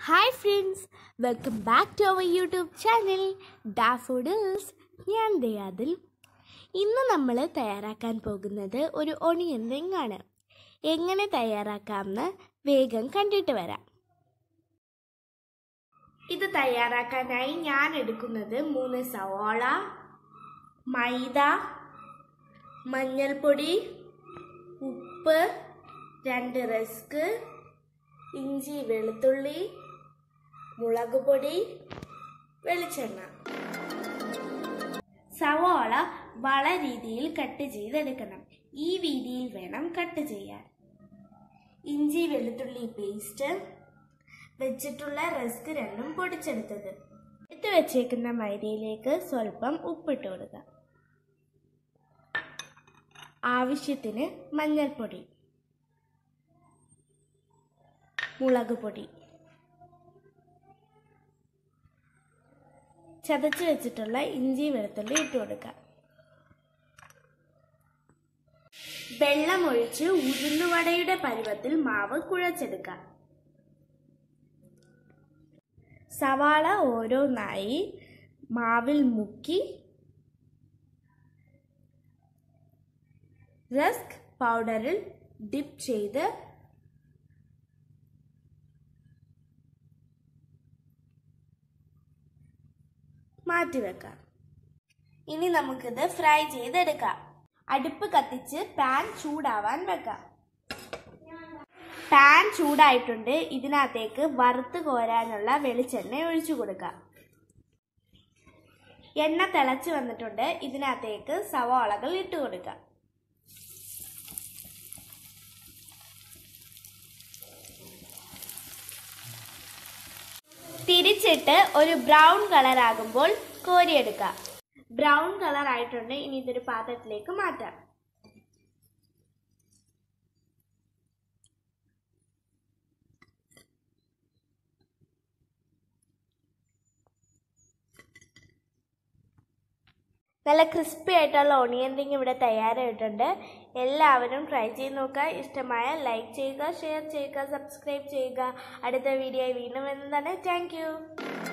Hi friends, welcome back to our YouTube channel Daffodils. ഞാൻ ദയാദിൽ. ഇന്ന് നമ്മൾ തയ്യാറാക്കാൻ പോകുന്നത് ഒരു ഒണിയൻ റിംഗ് ആണ്. എങ്ങനെ തയ്യാറാക്കാമെന്ന് വേഗം കണ്ടിട്ട് വരാം. ഇത് തയ്യാറാക്കാനായി ഞാൻ എടുക്കുന്നത് 3 സവാള, മൈദ, മഞ്ഞൾപ്പൊടി, ഉപ്പ്, 2 റസ്ക്, ഇഞ്ചി വെളുത്തുള്ളി, മുളക് പൊടി, വെളിച്ചെണ്ണ. സവാള വള രീതിയിൽ കട്ട് ചെയ്തെടുക്കണം. ഈ രീതിയിൽ വേണം കട്ട് ചെയ്യാൻ. ഇഞ്ചി വെളുത്തുള്ളി പേസ്റ്റ്, വെച്ചിട്ടുള്ള റസ്ക് 2 പൊടിച്ചെടുത്തത്. എടുത്തു വെച്ചേക്കുന്ന മൈദയിലേക്ക് സ്വല്പം ഉപ്പിട്ട് കൊടുക്കുക. ആവശ്യത്തിന് മഞ്ഞൾപ്പൊടി, മുളക് പൊടി, ചതച്ച് വെച്ചിട്ടുള്ള ഇഞ്ചി വെളുത്തുള്ളി ഇട്ട് കൊടുക്കുക. വെള്ളമൊഴിച്ച് ഉഴുന്നുവടയുടെ പരുവത്തിൽ മാവ് കുഴച്ചെടുക്കുക. സവാള ഓരോന്നായി മാവിൽ മുക്കി റസ്ക് പൗഡറിൽ ഡിപ്പ് ചെയ്ത് മാറ്റിവെക്കാം. ഇനി നമുക്കിത് ഫ്രൈ ചെയ്തെടുക്കാം. അടുപ്പ് കത്തിച്ച് പാൻ ചൂടാവാൻ വെക്കാം. പാൻ ചൂടായിട്ടുണ്ട്. ഇതിനകത്തേക്ക് വറുത്ത് കോരാനുള്ള വെളിച്ചെണ്ണ ഒഴിച്ചു കൊടുക്കാം. എണ്ണ തിളച്ചു വന്നിട്ടുണ്ട്. ഇതിനകത്തേക്ക് സവാളകൾ ഇട്ട് കൊടുക്കാം. തിരിച്ചിട്ട് ഒരു ബ്രൗൺ കളർ ആകുമ്പോൾ കോരിയെടുക്കാം. ബ്രൗൺ കളർ ആയിട്ടുണ്ട്. ഇനി ഇതൊരു പാത്രത്തിലേക്ക് മാറ്റാം. നല്ല ക്രിസ്പി ആയിട്ടുള്ള ഓണിയൻ റിംഗ് ഇവിടെ തയ്യാറായിട്ടുണ്ട്. എല്ലാവരും ട്രൈ ചെയ്ത് നോക്കുക. ഇഷ്ടമായ ലൈക്ക് ചെയ്യുക, ഷെയർ ചെയ്യുക, സബ്സ്ക്രൈബ് ചെയ്യുക. അടുത്ത വീഡിയോ വീണ്ടും വരുന്നതാണ്. Thank U.